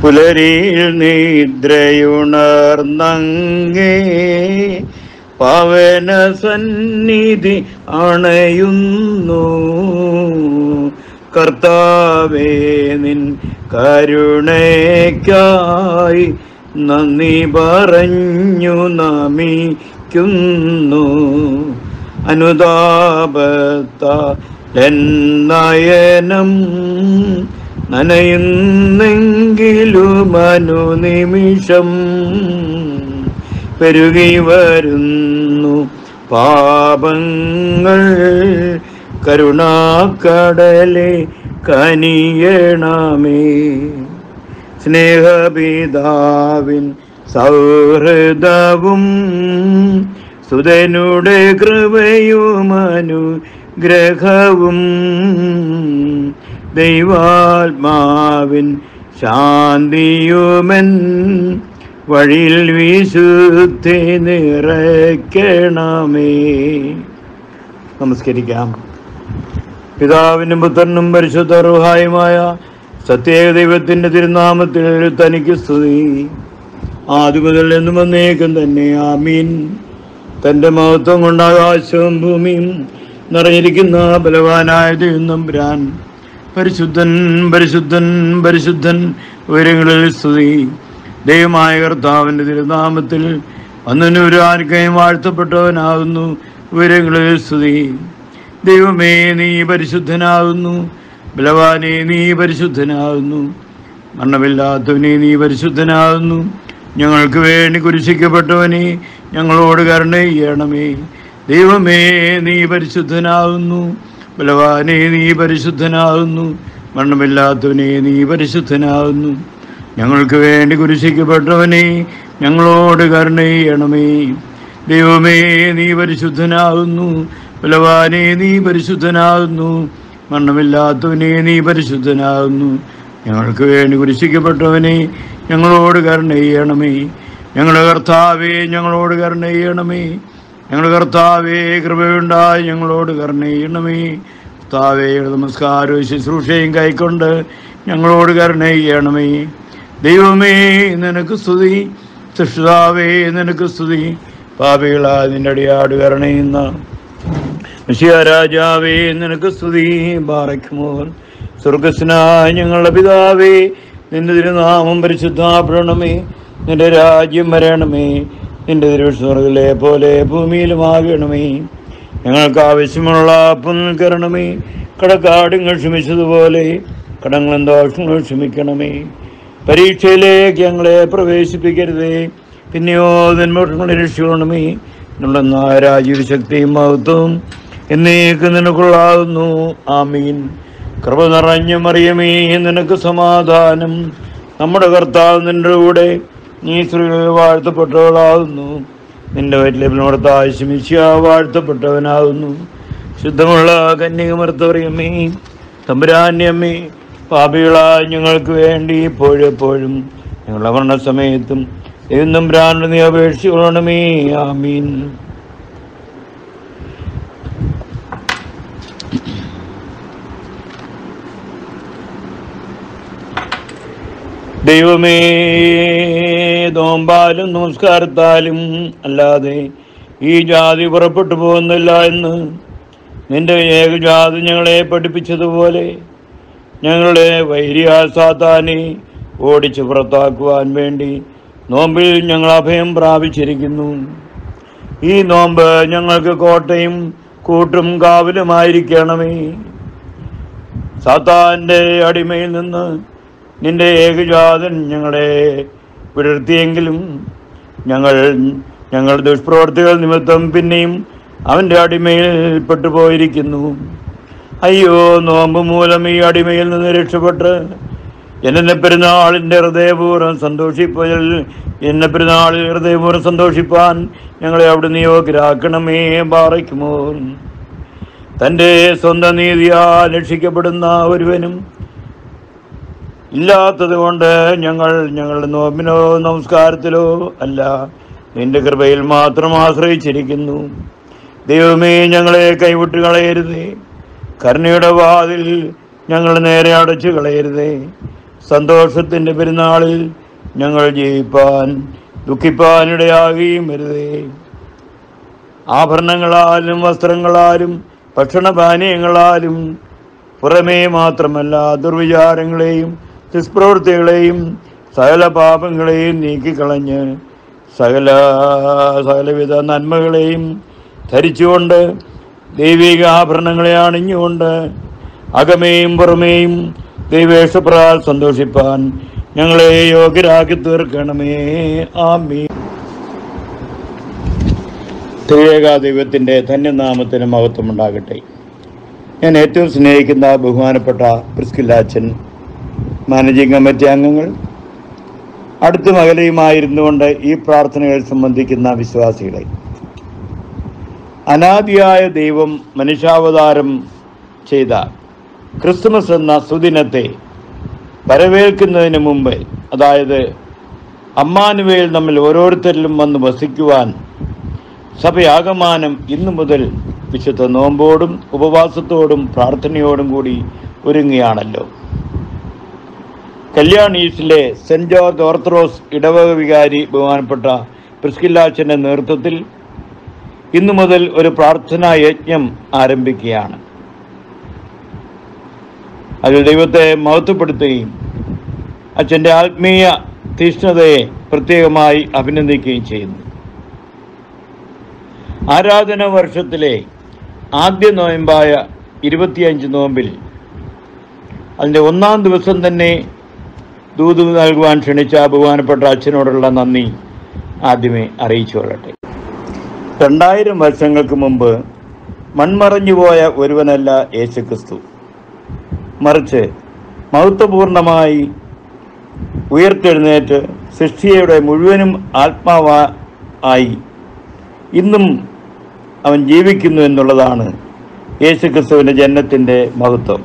പുലരിയിൽ നിദ്രയുണർന്നങ്ങേ പവന സന്നിധി അണയുന്നു. കർത്താവേ, നിൻ കരുണയ്ക്കായി നന്ദി പറഞ്ഞു നമിക്കുന്നു. അനുതാപത്താൽ നയനം നനയുന്നെങ്കിലും അനുനിമിഷം പെരുകി വരുന്നു പാപങ്ങൾ. കരുണാക്കടലെ കനിയണമേ. സ്നേഹപിതാവിൻ സൗഹൃദവും സുതനുടെ കൃപയുമനുഗ്രഹവും ദൈവാത്മാവിൻ ശാന്തിയുമൻ വഴിയിൽ വിശുദ്ധി നിറയ്ക്കണമേ. നമസ്കരിക്കാം. പിതാവിനും പുത്രനും പരിശുദ്ധ റൂഹായുമായ സത്യേക ദൈവത്തിന്റെ തിരുനാമത്തിൽ തനിക്ക് സ്തുതി, ആദിമുതൽ എന്നും വന്നേക്കും തന്നെ. ആമീൻ. തന്റെ മഹത്വം കൊണ്ട് ആകാശവും ഭൂമിയും നിറഞ്ഞിരിക്കുന്ന ബലവാനായ ദൈവം തമ്പുരാൻ പരിശുദ്ധൻ പരിശുദ്ധൻ പരിശുദ്ധൻ ഉയരങ്ങളിൽ സ്തുതി. ദൈവമായ കർത്താവിന്റെ തിരുനാമത്തിൽ വന്നവരാർക്കെയും വാഴ്ത്തപ്പെട്ടവനാകുന്നു. ഉയരങ്ങളിൽ സ്തുതി. ദൈവമേ, നീ പരിശുദ്ധനാകുന്നു. ബലവാനെ, നീ പരിശുദ്ധനാകുന്നു. മരണമില്ലാത്തവനെ, നീ പരിശുദ്ധനാകുന്നു. ഞങ്ങൾക്ക് വേണ്ടി കുരിശിക്കപ്പെട്ടവനെ, ഞങ്ങളോട് കരുണ ചെയ്യണമേ. ദൈവമേ, നീ പരിശുദ്ധനാകുന്നു. ബലവാനെ, നീ പരിശുദ്ധനാകുന്നു. മരണമില്ലാത്തവനെ, നീ പരിശുദ്ധനാകുന്നു. ഞങ്ങൾക്ക് വേണ്ടി കുരിശിക്കപ്പെട്ടവനെ, ഞങ്ങളോട് കരുണ ചെയ്യണമേ. ദൈവമേ, നീ പരിശുദ്ധനാകുന്നു. ബലവാനെ, നീ പരിശുദ്ധനാകുന്നു. മരണമില്ലാത്തവനെ, നീ പരിശുദ്ധനാകുന്നു. ഞങ്ങൾക്ക് വേണ്ടി കുരിശിക്കപ്പെട്ടവനെ, ഞങ്ങളോട് കരുണ ചെയ്യണമേ. ഞങ്ങളുടെ കർത്താവേ, ഞങ്ങളോട് കരുണ ചെയ്യണമേ. ഞങ്ങളുടെ കർത്താവേ, കൃപയുണ്ടായി ഞങ്ങളോട് കരുണ ചെയ്യണമേ. കർത്താവേ, നമസ്കാരവും ശുശ്രൂഷയും കൈക്കൊണ്ട് ഞങ്ങളോട് കരുണ ചെയ്യണമേ. ദൈവമേ, നിനക്ക് സ്തുതി. സൃഷ്ടാവേ, നിനക്ക് സ്തുതി. പാപികളായ നിന്റെ അടിയാട് കരുണ ചെയ്യുന്ന മിശിഹാ രാജാവേ, നിനക്ക് സ്തുതി. ബാറയ്ക്കുമോർ. സ്വർഗസ്നായ ഞങ്ങളുടെ പിതാവേ, നിന്റെ തിരുനാമം പരിശുദ്ധപ്പെടണമേ. നിന്റെ രാജ്യം വരണമേ. നിന്റെ തിരുസ്വർഗ്ഗത്തിലെ പോലെ ഭൂമിയിലുമാകണമേ. ഞങ്ങൾക്ക് ആവശ്യമുള്ള അപ്പം നൽകണമേ. കടക്കാടുങ്ങൾ ക്ഷമിച്ചതുപോലെ കടങ്ങളും ദോഷങ്ങളും ക്ഷമിക്കണമേ. പരീക്ഷയിലേക്ക് ഞങ്ങളെ പ്രവേശിപ്പിക്കരുതേ, പിന്നെയോ നന്മകളെ രക്ഷിക്കണമേ. എന്നുള്ള രാജ്യവും ശക്തിയും മഹത്വവും എന്നേക്ക് നിനക്കുള്ളാകുന്നു. ആമീൻ. കൃപ നിറഞ്ഞ മറിയമേ, നിനക്ക് സമാധാനം. നമ്മുടെ കർത്താവ് നിന്റെ കൂടെ, നീ സ്ത്രീകളിൽ വാഴ്ത്തപ്പെട്ടവളാകുന്നു. നിന്റെ വയറ്റിലെ ആശമിഷ്യ വാഴ്ത്തപ്പെട്ടവനാകുന്നു. ശുദ്ധമുള്ള കന്യകമർത്തറിയമ്മേ, തമ്പുരാന്റെ അമ്മേ, പാപികളായ ഞങ്ങൾക്ക് വേണ്ടി ഇപ്പോഴെപ്പോഴും ഞങ്ങളുടെ മരണസമയത്തും എന്നും തമ്പുരാനോട് നീ അപേക്ഷിക്കണമേ. ആമീൻ. ദൈവമേ, നോമ്പാലും നമസ്കാരത്താലും അല്ലാതെ ഈ ജാതി പുറപ്പെട്ടു പോകുന്നില്ല എന്ന് നിന്റെ ഏകജാതി ഞങ്ങളെ പഠിപ്പിച്ചതുപോലെ ഞങ്ങളുടെ വൈരിയ സാത്താനെ ഓടിച്ച് പുറത്താക്കുവാൻ വേണ്ടി നോമ്പിൽ ഞങ്ങൾ അഭയം പ്രാപിച്ചിരിക്കുന്നു. ഈ നോമ്പ് ഞങ്ങൾക്ക് കോട്ടയും കൂട്ടും കാവലുമായിരിക്കണമേ. സാത്താന്റെ അടിമയിൽ നിന്ന് നിന്റെ ഏകജാതൻ ഞങ്ങളെ വിടർത്തിയെങ്കിലും ഞങ്ങൾ ദുഷ്പ്രവർത്തികൾ നിമിത്തം പിന്നെയും അവൻ്റെ അടിമയിൽ പെട്ടുപോയിരിക്കുന്നു. അയ്യോ, നോമ്പ് മൂലം ഈ അടിമയിൽ നിന്ന് രക്ഷപ്പെട്ട് എന്നെ പെരുന്നാളിൻ്റെ ഹൃദയപൂർവ്വം സന്തോഷിപ്പാൻ ഞങ്ങളെ അവിടെ നിയോഗരാക്കണമേ. ബാറയ്ക്കുമോ. തൻ്റെ സ്വന്തം നീതിയാൽ രക്ഷിക്കപ്പെടുന്ന ഒരുവനും ഇല്ലാത്തത് കൊണ്ട് ഞങ്ങളുടെ നോമ്പിനോ നമസ്കാരത്തിലോ അല്ല, നിന്റെ കൃപയിൽ മാത്രം ആശ്രയിച്ചിരിക്കുന്നു. ദൈവമേ, ഞങ്ങളെ കൈവിട്ട് കളയരുതേ. കരുണയുടെ വാതിൽ ഞങ്ങൾ നേരെ അടച്ചു കളയരുതേ. സന്തോഷത്തിൻ്റെ പെരുന്നാളിൽ ഞങ്ങൾ ജീവിപ്പാൻ ദുഃഖിപ്പാനിടയാകുകയും വരുതേ. ആഭരണങ്ങളാലും വസ്ത്രങ്ങളാലും ഭക്ഷണപാനീയങ്ങളാലും പുറമേ മാത്രമല്ല ദുർവിചാരങ്ങളെയും ദുഷ്പ്രവൃത്തികളെയും സകല പാപങ്ങളെയും നീക്കിക്കളഞ്ഞ് സകലവിധ നന്മകളെയും ധരിച്ചുകൊണ്ട് ദൈവിക ആഭരണങ്ങളെ അണിഞ്ഞുകൊണ്ട് അകമേയും പുറമേയും ദൈവേഷ്ടപ്രകാരം സന്തോഷിപ്പാൻ ഞങ്ങളെ യോഗ്യരാക്കി തീർക്കണമേ. ആമീൻ. ത്രിയേക ദൈവത്തിൻ്റെ ധന്യനാമത്തിന് മഹത്വമുണ്ടാകട്ടെ. ഞാൻ ഏറ്റവും സ്നേഹിക്കുന്ന ബഹുമാനപ്പെട്ട പ്രിസ്കില്ലാച്ചൻ, മാനേജിംഗ് കമ്മിറ്റി അംഗങ്ങൾ, അടുത്തും അകലെയുമായിരുന്നുകൊണ്ട് ഈ പ്രാർത്ഥനകൾ സംബന്ധിക്കുന്ന വിശ്വാസികളെ, അനാദിയായ ദൈവം മനുഷ്യാവതാരം ചെയ്ത ക്രിസ്തുമസ് എന്ന സുദിനത്തെ വരവേൽക്കുന്നതിന് മുമ്പ്, അതായത് അമ്മാനുവേൽ നമ്മിൽ ഓരോരുത്തരിലും വന്ന് വസിക്കുവാൻ സഭയാകമാനം ഇന്നു മുതൽ വിശുദ്ധ നോമ്പോടും ഉപവാസത്തോടും പ്രാർത്ഥനയോടും കൂടി ഒരുങ്ങുകയാണല്ലോ. കല്യാണീസിലെ സെൻറ് ജോർജ് ഓർത്തഡോക്സ് ഇടവക വികാരി ബഹുമാനപ്പെട്ട പ്രിസ്കില്ലാച്ചൻ്റെ നേതൃത്വത്തിൽ ഇന്നു മുതൽ ഒരു പ്രാർത്ഥനാ യജ്ഞം ആരംഭിക്കുകയാണ്. അതിൽ ദൈവത്തെ മഹത്വപ്പെടുത്തുകയും അച്ഛൻ്റെ ആത്മീയ തീഷ്ണതയെ പ്രത്യേകമായി അഭിനന്ദിക്കുകയും ചെയ്യുന്നു. ആരാധന വർഷത്തിലെ ആദ്യ നോയമ്പായ 25 നോമ്പിൽ അതിൻ്റെ 1-ാം ദിവസം തന്നെ ദൂത് നൽകുവാൻ ക്ഷണിച്ച ബഹുമാനപ്പെട്ട അച്ഛനോടുള്ള നന്ദി ആദ്യമേ അറിയിച്ചു കൊള്ളട്ടെ. 2000 വർഷങ്ങൾക്ക് മുമ്പ് മൺമറഞ്ഞുപോയ ഒരുവനല്ല യേശുക്രിസ്തു, മറിച്ച് മഹത്വപൂർണമായി ഉയർത്തെഴുന്നേറ്റ് സൃഷ്ടിയുടെ മുഴുവനും ആത്മാവായി ഇന്നും അവൻ ജീവിക്കുന്നു എന്നുള്ളതാണ് യേശുക്രിസ്തുവിൻ്റെ ജനനത്തിൻ്റെ മഹത്വം.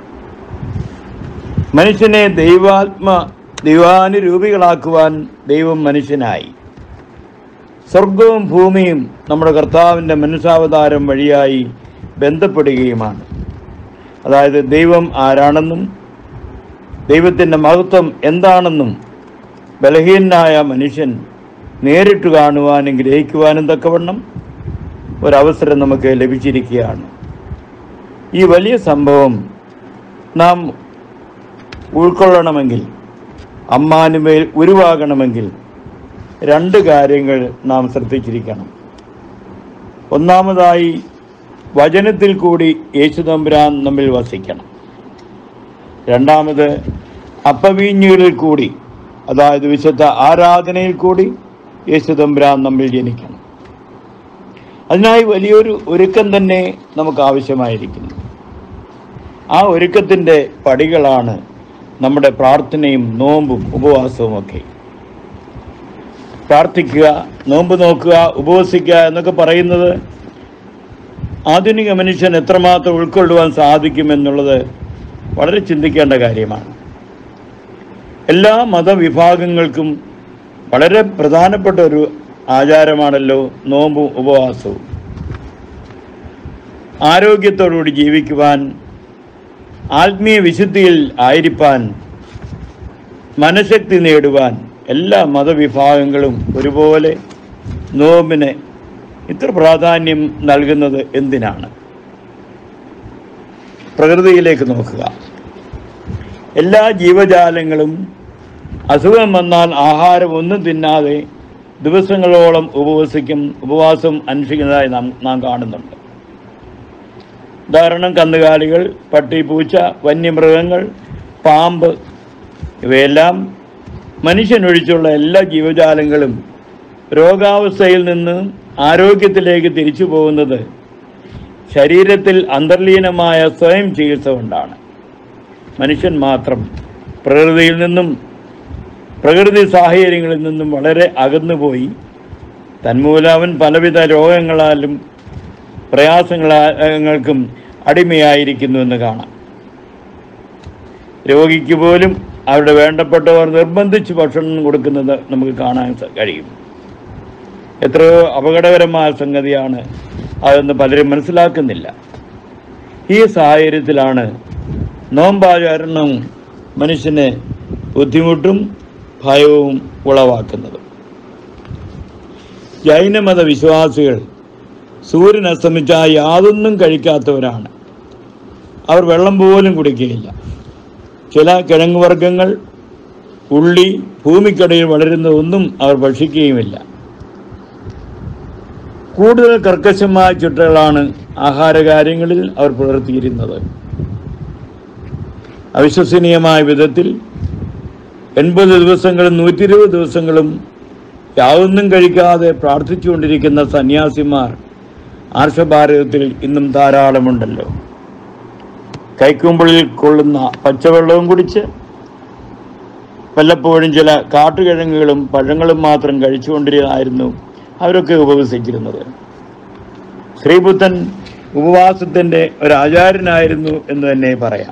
മനുഷ്യനെ ദൈവാനുരൂപികളാക്കുവാൻ ദൈവം മനുഷ്യനായി. സ്വർഗവും ഭൂമിയും നമ്മുടെ കർത്താവിൻ്റെ മനുഷ്യാവതാരം വഴിയായി ബന്ധപ്പെടുകയുമാണ്. അതായത് ദൈവം ആരാണെന്നും ദൈവത്തിൻ്റെ മഹത്വം എന്താണെന്നും ബലഹീനനായ മനുഷ്യൻ നേരിട്ട് കാണുവാനും ഗ്രഹിക്കുവാനും തക്കവണ്ണം ഒരവസരം നമുക്ക് ലഭിച്ചിരിക്കുകയാണ്. ഈ വലിയ സംഭവം നാം ഉൾക്കൊള്ളണമെങ്കിൽ, അമ്മാനുമേൽ ഉരുവാകണമെങ്കിൽ 2 കാര്യങ്ങൾ നാം ശ്രദ്ധിച്ചിരിക്കണം. ഒന്നാമതായി, വചനത്തിൽ കൂടി യേശുതമ്പുരാൻ നമ്മിൽ വസിക്കണം. രണ്ടാമത്, അപ്പവീഞ്ഞുകളിൽ കൂടി, അതായത് വിശുദ്ധ ആരാധനയിൽ കൂടി യേശുതമ്പുരാൻ നമ്മിൽ ജനിക്കണം. അതിനായി വലിയൊരു ഒരുക്കം തന്നെ നമുക്ക് ആവശ്യമായിരിക്കുന്നു. ആ ഒരുക്കത്തിൻ്റെ പടികളാണ് നമ്മുടെ പ്രാർത്ഥനയും നോമ്പും ഉപവാസവും ഒക്കെ. പ്രാർത്ഥിക്കുക, നോമ്പ് നോക്കുക, ഉപവസിക്കുക എന്നൊക്കെ പറയുന്നത് ആധുനിക മനുഷ്യൻ എത്രമാത്രം ഉൾക്കൊള്ളുവാൻ സാധിക്കുമെന്നുള്ളത് വളരെ ചിന്തിക്കേണ്ട കാര്യമാണ്. എല്ലാ മതവിഭാഗങ്ങൾക്കും വളരെ പ്രധാനപ്പെട്ട ഒരു ആചാരമാണല്ലോ നോമ്പും ഉപവാസവും. ആരോഗ്യത്തോടുകൂടി ജീവിക്കുവാൻ, ആത്മീയ വിശുദ്ധിയിൽ ആയിരിക്കാൻ, മനഃശക്തി നേടുവാൻ എല്ലാ മതവിഭാഗങ്ങളും ഒരുപോലെ നോമ്പിന് ഇത്ര പ്രാധാന്യം നൽകുന്നത് എന്തിനാണ്? പ്രകൃതിയിലേക്ക് നോക്കുക. എല്ലാ ജീവജാലങ്ങളും അസുഖം വന്നാൽ ആഹാരം ഒന്നും തിന്നാതെ ദിവസങ്ങളോളം ഉപവാസം അനുഷ്ഠിക്കുന്നതായി നാം കാണുന്നുണ്ട്. ഉദാഹരണം, കന്നുകാലികൾ, പട്ടി, പൂച്ച, വന്യമൃഗങ്ങൾ, പാമ്പ്, ഇവയെല്ലാം മനുഷ്യനൊഴിച്ചുള്ള എല്ലാ ജീവജാലങ്ങളും രോഗാവസ്ഥയിൽ നിന്ന് ആരോഗ്യത്തിലേക്ക് തിരിച്ചു പോകുന്നത് ശരീരത്തിൽ അന്തർലീനമായ സ്വയം ചികിത്സ കൊണ്ടാണ്. മനുഷ്യൻ മാത്രം പ്രകൃതിയിൽ നിന്നും പ്രകൃതി സാഹചര്യങ്ങളിൽ നിന്നും വളരെ അകന്നുപോയി തന്മൂലം അവൻ പലവിധ രോഗങ്ങളാലും പ്രയാസങ്ങൾക്കും അടിമയായിരിക്കുന്നു എന്ന് കാണാം. രോഗിക്ക് പോലും അവരുടെ വേണ്ടപ്പെട്ടവർ നിർബന്ധിച്ച് ഭക്ഷണം കൊടുക്കുന്നത് നമുക്ക് കാണാൻ കഴിയും. എത്രയോ അപകടകരമായ സംഗതിയാണ് അതെന്ന് പലരും മനസ്സിലാക്കുന്നില്ല. ഈ സാഹചര്യത്തിലാണ് നോമ്പാചരണം മനുഷ്യന് ബുദ്ധിമുട്ടും ഭയവും ഉളവാക്കുന്നത്. ജൈനമത വിശ്വാസികൾ സൂര്യൻ അസ്തമിച്ചാൽ യാതൊന്നും കഴിക്കാത്തവരാണ്. അവർ വെള്ളം പോലും കുടിക്കുകയില്ല. ചില കിഴങ്ങുവർഗ്ഗങ്ങൾ, ഉള്ളി, ഭൂമിക്കടിയിൽ വളരുന്ന ഒന്നും അവർ ഭക്ഷിക്കുകയുമില്ല. കൂടുതൽ കർക്കശമായ ചിട്ടകളാണ് ആഹാരകാര്യങ്ങളിൽ അവർ പുലർത്തിയിരുന്നത്. അവിശ്വസനീയമായ വിധത്തിൽ 80 ദിവസങ്ങളും 120 ദിവസങ്ങളും യാതൊന്നും കഴിക്കാതെ പ്രാർത്ഥിച്ചുകൊണ്ടിരിക്കുന്ന സന്യാസിമാർ ആർഷഭാരതത്തിൽ ഇന്നും ധാരാളമുണ്ടല്ലോ. കൈക്കുമ്പിളിൽ കൊള്ളുന്ന പച്ചവെള്ളവും കുടിച്ച് വല്ലപ്പോഴും ചില കാട്ടുകിഴങ്ങുകളും പഴങ്ങളും മാത്രം കഴിച്ചുകൊണ്ടിരുന്നായിരുന്നു അവരൊക്കെ ഉപവസിച്ചിരുന്നത്. ശ്രീബുദ്ധൻ ഉപവാസത്തിൻ്റെ ഒരാചാര്യനായിരുന്നു എന്ന് തന്നെ പറയാം.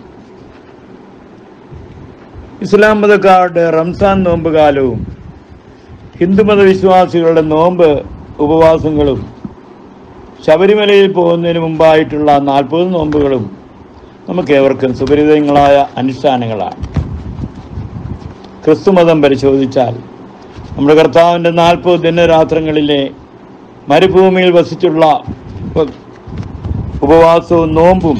ഇസ്ലാം മതക്കാരുടെ റംസാൻ നോമ്പ് കാലവും ഹിന്ദുമത വിശ്വാസികളുടെ നോമ്പ് ഉപവാസങ്ങളും ശബരിമലയിൽ പോകുന്നതിന് മുമ്പായിട്ടുള്ള 40 നോമ്പുകളും നമുക്കേവർക്കും സുപരിചിതങ്ങളായ അനുഷ്ഠാനങ്ങളാണ്. ക്രിസ്തുമതം പരിശോധിച്ചാൽ നമ്മുടെ കർത്താവിൻ്റെ 40 ദിനരാത്രങ്ങളിലെ മരുഭൂമിയിൽ വസിച്ചുള്ള ഉപവാസവും നോമ്പും,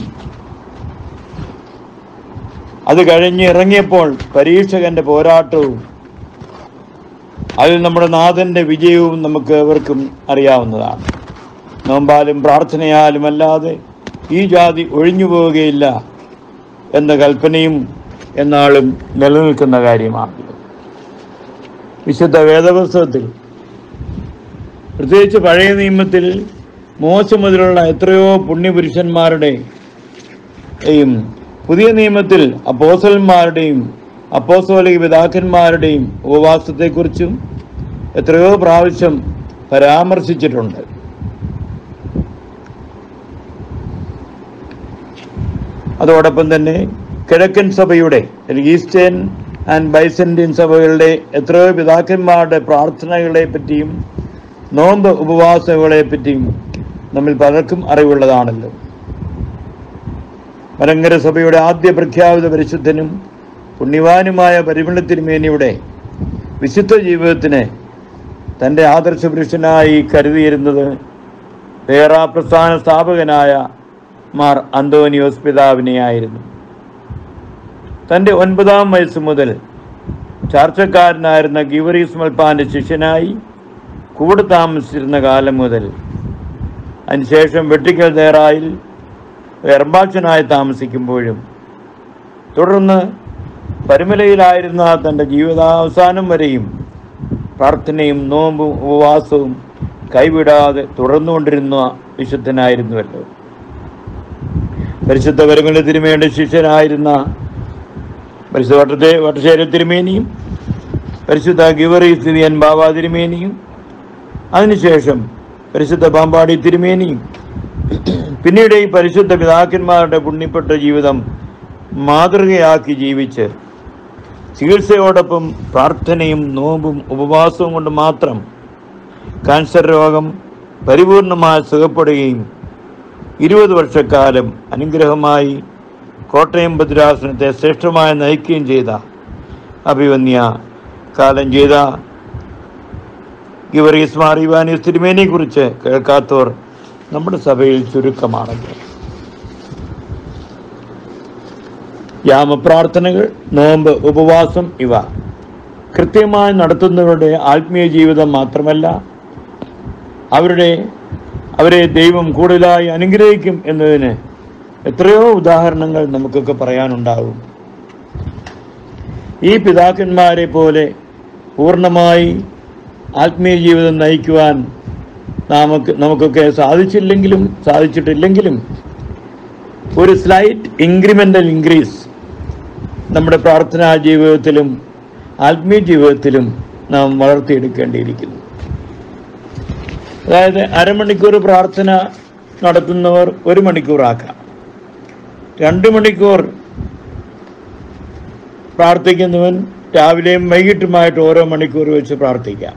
അത് കഴിഞ്ഞ് ഇറങ്ങിയപ്പോൾ പരീക്ഷകന്റെ പോരാട്ടവും, അതിൽ നമ്മുടെ നാഥന്റെ വിജയവും നമുക്ക് ഏവർക്കും അറിയാവുന്നതാണ്. നോമ്പാലും പ്രാർത്ഥനയാലും അല്ലാതെ ഈ ജാതി ഒഴിഞ്ഞു പോവുകയില്ല എന്ന കൽപ്പനയും എന്നാളും നിലനിൽക്കുന്ന കാര്യമാണ്. വിശുദ്ധ വേദപുസ്തകത്തിൽ, പ്രത്യേകിച്ച് പഴയ നിയമത്തിൽ മോശ മുതലുള്ള എത്രയോ പുണ്യപുരുഷന്മാരുടെയും പുതിയ നിയമത്തിൽ അപ്പോസ്തലന്മാരുടെയും അപ്പോസ്തോലിക പിതാക്കന്മാരുടെയും ഉപവാസത്തെക്കുറിച്ചും എത്രയോ പ്രാവശ്യം പരാമർശിച്ചിട്ടുണ്ട്. അതോടൊപ്പം തന്നെ കിഴക്കൻ സഭയുടെ, ഈസ്റ്റേൺ ആൻഡ് ബൈസന്റൈൻ സഭകളുടെ എത്രയോ പിതാക്കന്മാരുടെ പ്രാർത്ഥനകളെ പറ്റിയും നോമ്പ് ഉപവാസങ്ങളെ പറ്റിയും നമ്മിൽ പലർക്കും അറിവുള്ളതാണല്ലോ. മലങ്കര സഭയുടെ ആദ്യ പ്രഖ്യാപിത പരിശുദ്ധനും പുണ്യവാനുമായ പരിമള തിരുമേനിയുടെ വിശുദ്ധ ജീവിതത്തിന് തൻ്റെ ആദർശപുരുഷനായി കരുതിയിരുന്നത് പേറാ പ്രസ്ഥാന സ്ഥാപകനായ മാർ അന്തോനിയോസ് പിതാവിനെയായിരുന്നു. തൻ്റെ 9-ാം വയസ്സ് മുതൽ ചാർച്ചക്കാരനായിരുന്ന ഗിവറീസ് മൽപ്പാൻ്റെ ശിഷ്യനായി കൂടെ താമസിച്ചിരുന്ന കാലം മുതൽ അതിനുശേഷം വെട്ടിക്കൽ ദേറായിൽ എർബാച്ചനായി താമസിക്കുമ്പോഴും തുടർന്ന് പരിമലയിലായിരുന്ന തൻ്റെ ജീവിതാവസാനം വരെയും പ്രാർത്ഥനയും നോമ്പും ഉപവാസവും കൈവിടാതെ തുടർന്നുകൊണ്ടിരുന്ന വിശുദ്ധനായിരുന്നുവല്ലോ. പരിശുദ്ധ പരിമല തിരുമേനിയുടെ ശിഷ്യനായിരുന്ന പരിശുദ്ധ വട്ടശ്ശേരി തിരുമേനിയും പരിശുദ്ധ ഗിവറീസ് തിരിയൻ ബാബ തിരുമേനിയും അതിനുശേഷം പരിശുദ്ധ പാമ്പാടി തിരുമേനിയും പിന്നീട് ഈ പരിശുദ്ധ പിതാക്കന്മാരുടെ പുണ്യപ്പെട്ട ജീവിതം മാതൃകയാക്കി ജീവിച്ച് ചികിത്സയോടൊപ്പം പ്രാർത്ഥനയും നോമ്പും ഉപവാസവും കൊണ്ട് മാത്രം ക്യാൻസർ രോഗം പരിപൂർണമായി സുഖപ്പെടുകയും 20 വർഷക്കാലം അനുഗ്രഹമായി കോട്ടയം ഭദ്രാസനത്തെ ശ്രേഷ്ഠമായി നയിക്കുകയും ചെയ്ത അഭിവന്യ കാലം ചെയ്ത ഗിവറീസ് മാർ ഇവാനിയോസ് തിരുമേനിയെ കുറിച്ച് കേൾക്കാത്തവർ നമ്മുടെ സഭയിൽ ചുരുക്കമാണല്ലോ. യാമപ്രാർത്ഥനകൾ, നോമ്പ്, ഉപവാസം ഇവ കൃത്യമായി നടത്തുന്നവരുടെ ആത്മീയ ജീവിതം മാത്രമല്ല, അവരെ ദൈവം കൂടുതലായി അനുഗ്രഹിക്കും എന്നതിന് എത്രയോ ഉദാഹരണങ്ങൾ നമുക്കൊക്കെ പറയാനുണ്ടാകും. ഈ പിതാക്കന്മാരെ പോലെ പൂർണ്ണമായി ആത്മീയ ജീവിതം നയിക്കുവാൻ നമുക്കൊക്കെ സാധിച്ചിട്ടില്ലെങ്കിലും ഒരു സ്ലൈറ്റ് ഇൻക്രിമെൻ്റൽ ഇൻക്രീസ് നമ്മുടെ പ്രാർത്ഥനാ ജീവിതത്തിലും ആത്മീയ ജീവിതത്തിലും നാം വളർത്തിയെടുക്കേണ്ടിയിരിക്കുന്നു. അതായത് അരമണിക്കൂർ പ്രാർത്ഥന നടത്തുന്നവർ 1 മണിക്കൂറാക്കാം, 2 മണിക്കൂർ പ്രാർത്ഥിക്കുന്നവൻ രാവിലെയും വൈകിട്ടുമായിട്ട് ഓരോ മണിക്കൂർ വെച്ച് പ്രാർത്ഥിക്കാം.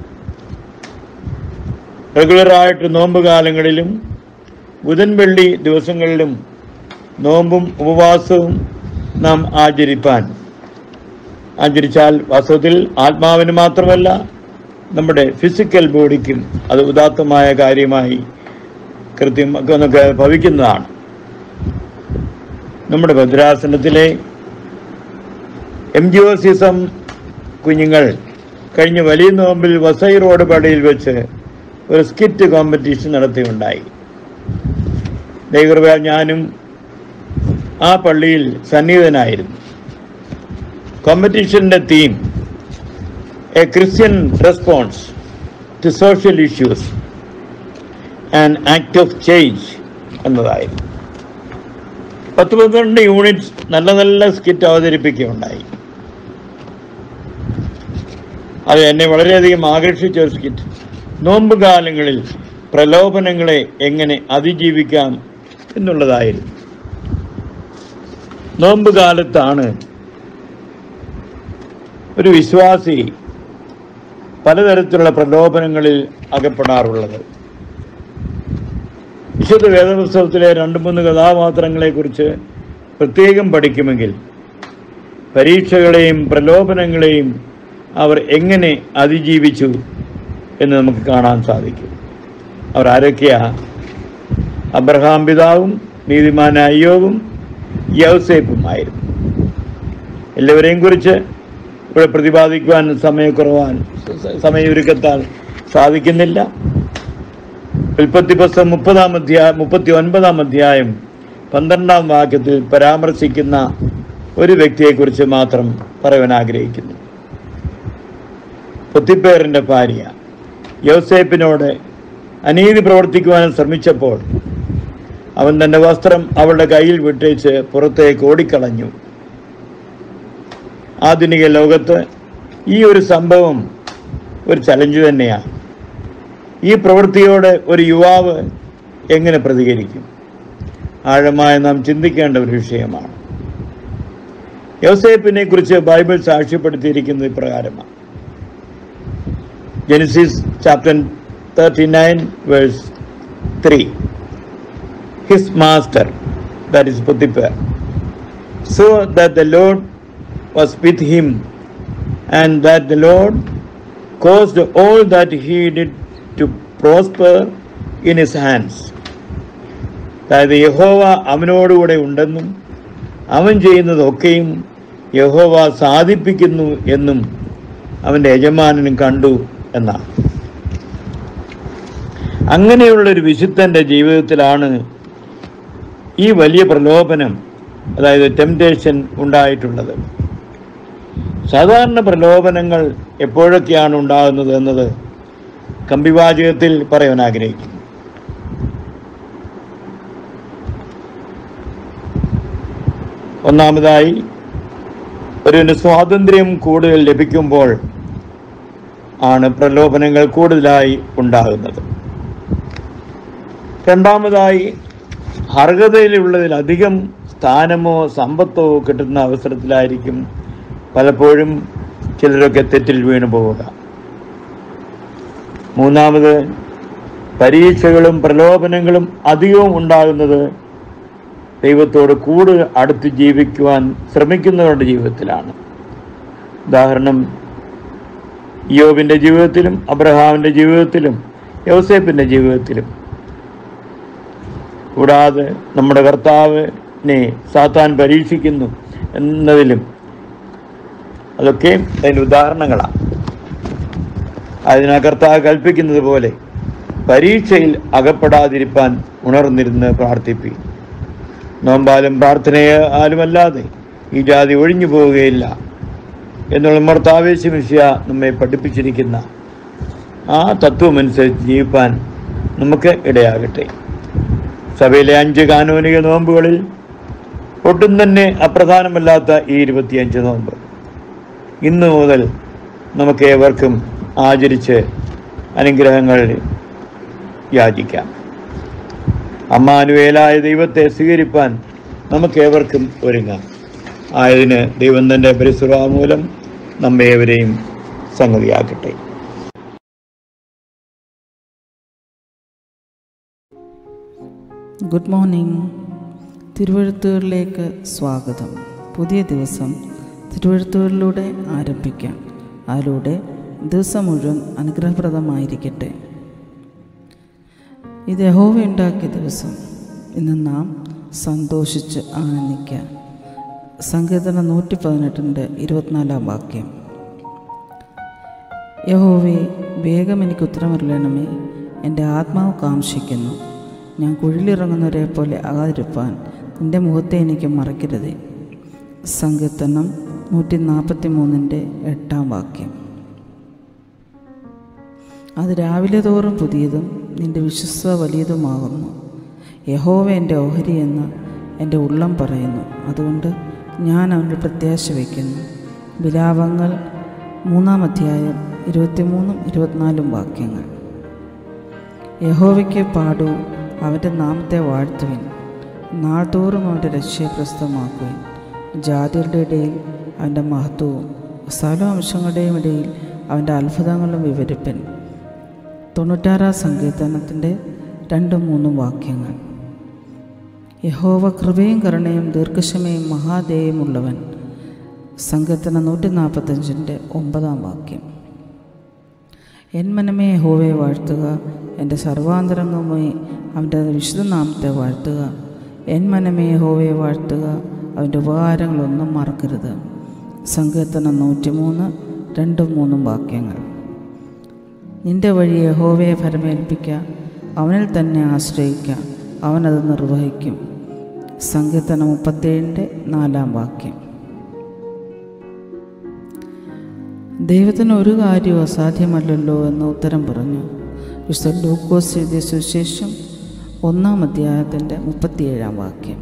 റെഗുലറായിട്ട് നോമ്പ് കാലങ്ങളിലും ബുധൻ വെള്ളി ദിവസങ്ങളിലും നോമ്പും ഉപവാസവും നാം ആചരിപ്പാൻ ആചരിച്ചാൽ വാസ്തവത്തിൽ ആത്മാവിന് മാത്രമല്ല നമ്മുടെ ഫിസിക്കൽ ബോഡിക്കും അത് ഉദാത്തമായ കാര്യമായി കൃത്യമൊക്കെ ഭവിക്കുന്നതാണ്. നമ്മുടെ ഭദ്രാസനത്തിലെ MGOCism കുഞ്ഞുങ്ങൾ കഴിഞ്ഞ വലിയ നോമ്പിൽ വസൈ റോഡ് പള്ളിയിൽ വെച്ച് ഒരു സ്കിറ്റ് കോമ്പറ്റീഷൻ നടത്തിയുണ്ടായി. ദൈവകൃപയാൽ ഞാനും ആ പള്ളിയിൽ സന്നിഹിതനായിരുന്നു. കോമ്പറ്റീഷന്റെ theme a Christian response to social issues and act of change എന്നതായിരുന്നു. 10-12 യൂണിറ്റ്സ് നല്ല നല്ല സ്കിറ്റ് അവതരിപ്പിക്കുകയുണ്ടായി. അത് എന്നെ വളരെയധികം ആകർഷിച്ച ഒരു സ്കിറ്റ് നോമ്പ് കാലങ്ങളിൽ പ്രലോഭനങ്ങളെ എങ്ങനെ അതിജീവിക്കാം എന്നുള്ളതായിരുന്നു. നോമ്പ് കാലത്താണ് ഒരു വിശ്വാസി പലതരത്തിലുള്ള പ്രലോഭനങ്ങളിൽ അകപ്പെടാറുള്ളത്. വിശുദ്ധ വേദപുസ്തകത്തിലെ 2-3 കഥാപാത്രങ്ങളെക്കുറിച്ച് പ്രത്യേകം പഠിക്കുമെങ്കിൽ പരീക്ഷകളെയും പ്രലോഭനങ്ങളെയും അവർ എങ്ങനെ അതിജീവിച്ചു എന്ന് നമുക്ക് കാണാൻ സാധിക്കും. അവർ ആരൊക്കെയാ? അബ്രഹാം പിതാവും നീതിമാനായ അയ്യോബും യൗസേപ്പുമായിരുന്നു. എല്ലാവരെയും കുറിച്ച് ഇവിടെ പ്രതിപാദിക്കുവാൻ സമയൊരുക്കത്താൽ സാധിക്കുന്നില്ല. ഉൽപ്പത്തി പുസ്തകം 39-ാം അധ്യായം 12-ാം വാക്യത്തിൽ പരാമർശിക്കുന്ന ഒരു വ്യക്തിയെക്കുറിച്ച് മാത്രം പറയാൻ ആഗ്രഹിക്കുന്നു. പൊത്തിപ്പേറിന്റെ ഭാര്യ യോസേപ്പിനോട് അനീതി പ്രവർത്തിക്കുവാൻ ശ്രമിച്ചപ്പോൾ അവൻ തന്റെ വസ്ത്രം അവളുടെ കയ്യിൽ വിട്ടേച്ച് പുറത്തേക്ക് ഓടിക്കളഞ്ഞു. ആധുനിക ലോകത്ത് ഈ ഒരു സംഭവം ഒരു ചലഞ്ച് തന്നെയാണ്. ഈ പ്രവൃത്തിയോട് ഒരു യുവാവ് എങ്ങനെ പ്രതികരിക്കും? ആഴമായി നാം ചിന്തിക്കേണ്ട ഒരു വിഷയമാണ്. യോസേപ്പിനെ കുറിച്ച് ബൈബിൾ സാക്ഷ്യപ്പെടുത്തിയിരിക്കുന്നത് ഇപ്രകാരമാണ്. Genesis chapter 39 verse 3. His master, that is Potiphar, saw that the Lord was with him and that the Lord caused all that he did to prosper in his hands. അതായത് യഹോവ അവനോടുകൂടെ ഉണ്ടെന്നും അവൻ ചെയ്യുന്നതൊക്കെയും യഹോവ സാധിപ്പിക്കുന്നു എന്നും അവൻ്റെ യജമാനനും കണ്ടു എന്നാണ്. അങ്ങനെയുള്ളൊരു വിശുദ്ധൻ്റെ ജീവിതത്തിലാണ് ഈ വലിയ പ്രലോഭനം, അതായത് ടെംപ്റ്റേഷൻ ഉണ്ടായിട്ടുള്ളത്. സാധാരണ പ്രലോഭനങ്ങൾ എപ്പോഴൊക്കെയാണ് ഉണ്ടാകുന്നത് എന്നത് കമ്പിവാചകത്തിൽ പറയാൻ ആഗ്രഹിക്കുന്നു. ഒന്നാമതായി, ഒരു സ്വാതന്ത്ര്യം കൂടുതൽ ലഭിക്കുമ്പോൾ ആണ് പ്രലോഭനങ്ങൾ കൂടുതലായി ഉണ്ടാകുന്നത്. രണ്ടാമതായി, അർഹതയിലുള്ളതിലധികം സ്ഥാനമോ സമ്പത്തോ കിട്ടുന്ന അവസരത്തിലായിരിക്കും പലപ്പോഴും ചിലരൊക്കെ തെറ്റിൽ വീണു പോവുക. മൂന്നാമത്, പരീക്ഷകളും പ്രലോഭനങ്ങളും അധികവും ഉണ്ടാകുന്നത് ദൈവത്തോട് കൂടുതൽ അടുത്ത് ജീവിക്കുവാൻ ശ്രമിക്കുന്നവരുടെ ജീവിതത്തിലാണ്. ഉദാഹരണം, യോബിൻ്റെ ജീവിതത്തിലും അബ്രഹാമിൻ്റെ ജീവിതത്തിലും യോസേപ്പിൻ്റെ ജീവിതത്തിലും. കൂടാതെ നമ്മുടെ കർത്താവിനെ സാത്താൻ പരീക്ഷിക്കുന്നു എന്നതിലും അതൊക്കെ അതിൻ്റെ ഉദാഹരണങ്ങളാണ്. അതിനാ കർത്താവ് കൽപ്പിക്കുന്നത് പോലെ പരീക്ഷയിൽ അകപ്പെടാതിരിപ്പാൻ ഉണർന്നിരുന്ന് പ്രാർത്ഥിപ്പി. നോമ്പാലും പ്രാർത്ഥനയാലുമല്ലാതെ ഈ ജാതി ഒഴിഞ്ഞു പോവുകയില്ല എന്നുള്ള മർത്താവേശമിഷ്യ നമ്മെ പഠിപ്പിച്ചിരിക്കുന്ന ആ തത്വമനുസരിച്ച് ജീവിപ്പാൻ നമുക്ക് ഇടയാകട്ടെ. സഭയിലെ 5 കാനോനിക നോമ്പുകളിൽ ഒട്ടും തന്നെ അപ്രധാനമല്ലാത്ത ഈ 25 നോമ്പ് ഇന്നു മുതൽ നമുക്ക് ഏവർക്കും ആചരിച്ച് അനുഗ്രഹങ്ങൾ യാചിക്കാം. അമ്മാനുവേലായ ദൈവത്തെ സ്വീകരിപ്പാൻ നമുക്കേവർക്കും ഒരുങ്ങാം. ആയതിന് ദൈവം തൻ്റെ പരിശ്രമം മൂലം നമ്മേവരെയും സംഗതിയാക്കട്ടെ. Good morning. തിരുവഴുത്തുകളിലേക്ക് സ്വാഗതം. പുതിയ ദിവസം തിരുവെഴുത്തുകളിലൂടെ ആരംഭിക്കാം. അതിലൂടെ ദിവസം മുഴുവൻ അനുഗ്രഹപ്രദമായിരിക്കട്ടെ. ഇത് യഹോവ ഉണ്ടാക്കിയ ദിവസം. ഇന്ന് നാം സന്തോഷിച്ച് ആനന്ദിക്കാം. സങ്കീർത്തനം 118-24 വാക്യം. യഹോവേ, വേഗം എനിക്ക് ഉത്തരമരുളണമേ. എൻ്റെ ആത്മാവ് കാംക്ഷിക്കുന്നു. ഞാൻ കുഴിലിറങ്ങുന്നവരെ പോലെ ആകാതിരിപ്പാൻ നിൻ്റെ മുഖത്തെ എനിക്ക് മറയ്ക്കരുതേ. സങ്കീർത്തനം 143-8 വാക്യം. അത് രാവിലെ തോറും പുതിയതും നിൻ്റെ വിശ്വസ്തത വലിയതുമാകുന്നു. യഹോവ എൻ്റെ ഓഹരി എന്ന് എൻ്റെ ഉള്ളം പറയുന്നു. അതുകൊണ്ട് ഞാൻ അവൻ്റെ പ്രത്യാശ വയ്ക്കുന്നു. വിലാപങ്ങൾ 3-23-24 വാക്യങ്ങൾ. യഹോവയ്ക്ക് പാടൂ, അവൻ്റെ നാമത്തെ വാഴ്ത്തുവിൻ. നാൾതോറും അവൻ്റെ രക്ഷയെ പ്രസിദ്ധമാക്കുവിൻ. ജാതികളുടെ ഇടയിൽ അവൻ്റെ മഹത്വവും സകലവംശങ്ങളുടെയും ഇടയിൽ അവൻ്റെ അത്ഭുതങ്ങളും വിവരിപ്പിൻ. 96 സങ്കീർത്തനത്തിൻ്റെ 2-3 വാക്യങ്ങൾ. യഹോവ കൃപയും കരുണയും ദീർഘക്ഷമയും മഹാദയയുമുള്ളവൻ. സങ്കീർത്തനം 145-9 വാക്യം. എൻ മനമേ യഹോവയെ വാഴ്ത്തുക, എൻ്റെ സർവാന്തരംഗമായി അവൻ്റെ വിശുദ്ധനാമത്തെ വാഴ്ത്തുക. എൻ മനമേ യഹോവയെ വാഴ്ത്തുക, അവൻ്റെ ഉപകാരങ്ങളൊന്നും മറക്കരുത്. സങ്കീർത്തനം 103-2-3 വാക്യങ്ങൾ. നിൻ്റെ വഴി യഹോവയെ ഫലമേൽപ്പിക്കുക, അവനിൽ തന്നെ ആശ്രയിക്കുക, അവനത് നിർവഹിക്കും. സങ്കീർത്തനം 37-4 വാക്യം. ദൈവത്തിന് ഒരു കാര്യവും അസാധ്യമല്ലല്ലോ എന്ന് ഉത്തരം പറഞ്ഞു. വിശുദ്ധ ലൂക്കോസ് എഴുതിയ സുവിശേഷം 1-37 വാക്യം.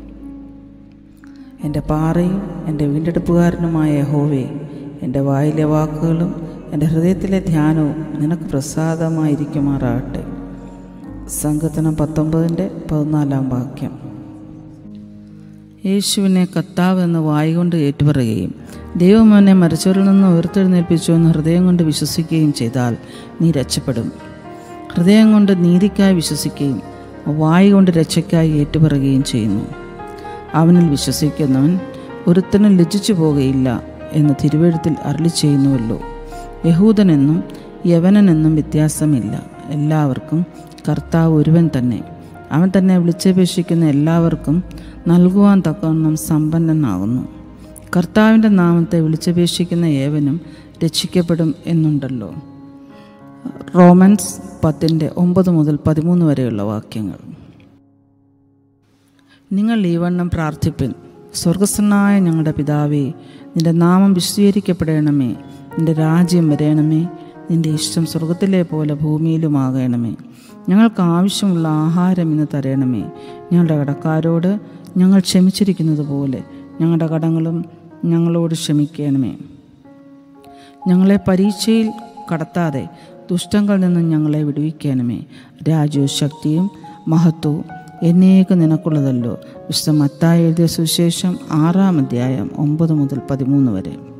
എൻ്റെ പാറയും എൻ്റെ വീണ്ടെടുപ്പുകാരനുമായ യഹോവേ, എൻ്റെ വായിലെ വാക്കുകളും എൻ്റെ ഹൃദയത്തിലെ ധ്യാനവും നിനക്ക് പ്രസാദമായിരിക്കുമാറാകട്ടെ. സങ്കീർത്തനം 19-14 വാക്യം. യേശുവിനെ കർത്താവ് എന്ന് വായുകൊണ്ട് ഏറ്റുപറയുകയും ദൈവം അവനെ മരിച്ചവരിൽ നിന്ന് ഉയർത്തെഴുന്നേൽപ്പിച്ചു എന്ന് ഹൃദയം കൊണ്ട് വിശ്വസിക്കുകയും ചെയ്താൽ നീ രക്ഷപ്പെടും. ഹൃദയം കൊണ്ട് നീതിക്കായി വിശ്വസിക്കുകയും വായു കൊണ്ട് രക്ഷയ്ക്കായി ഏറ്റുപറയുകയും ചെയ്യുന്നു. അവനിൽ വിശ്വസിക്കുന്നവൻ ഒരുത്തനും ലജ്ജിച്ചു പോകുകയില്ല എന്ന് തിരുവെഴുത്തിൽ അരുളി ചെയ്യുന്നുവല്ലോ. യഹൂദനെന്നും യവനനെന്നും വ്യത്യാസമില്ല. എല്ലാവർക്കും കർത്താവ് ഒരുവൻ തന്നെ. അവൻ തന്നെ വിളിച്ചപേക്ഷിക്കുന്ന എല്ലാവർക്കും നൽകുവാൻ തക്കവണ്ണം സമ്പന്നനാകുന്നു. കർത്താവിൻ്റെ നാമത്തെ വിളിച്ചപേക്ഷിക്കുന്ന ഏവനും രക്ഷിക്കപ്പെടും എന്നുണ്ടല്ലോ. റോമൻസ് 10-9-13 വരെയുള്ള വാക്യങ്ങൾ. നിങ്ങൾ ഈ വണ്ണം പ്രാർത്ഥിപ്പിൻ. സ്വർഗസ്ഥനായ ഞങ്ങളുടെ പിതാവേ, നിൻ്റെ നാമം വിശുദ്ധീകരിക്കപ്പെടണമേ. നിൻ്റെ രാജ്യം വരേണമേ. നിൻ്റെ ഇഷ്ടം സ്വർഗത്തിലെ പോലെ ഭൂമിയിലുമാകണമേ. ഞങ്ങൾക്ക് ആവശ്യമുള്ള ആഹാരം ഇന്ന് തരണമേ. ഞങ്ങളുടെ കടക്കാരോട് ഞങ്ങൾ ക്ഷമിച്ചിരിക്കുന്നത് പോലെ ഞങ്ങളുടെ കടങ്ങളും ഞങ്ങളോട് ക്ഷമിക്കണമേ. ഞങ്ങളെ പരീക്ഷയിൽ കടത്താതെ ദുഷ്ടങ്ങളിൽ നിന്നും ഞങ്ങളെ വിടുവിക്കണമേ. രാജ്യവും ശക്തിയും മഹത്വവും എന്നേക്കും നിനക്കുള്ളതല്ലോ. വിശുദ്ധ മത്തായി എഴുതിയ സുവിശേഷം 6-ാം അധ്യായം 9-13 വരെ.